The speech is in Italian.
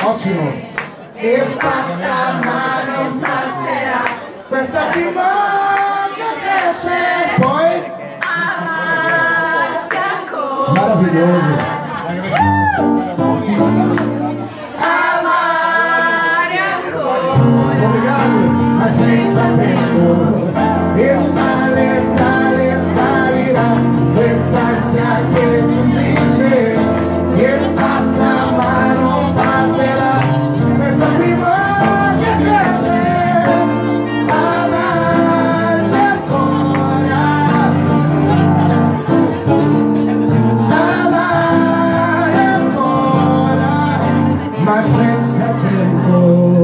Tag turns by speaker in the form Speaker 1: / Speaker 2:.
Speaker 1: Ottimo. E passa ma non passerà, questa timoglia cresce, poi
Speaker 2: amarsi ancora.
Speaker 1: Maravilhoso.
Speaker 2: Amare ancora.
Speaker 1: Obrigado, mas senza tempo. E sale, sale, salirà questa ansia che ci dice che passa ma non passerà, questa prima che cresce, amarsi ancora, amare ancora, ma senza tempo.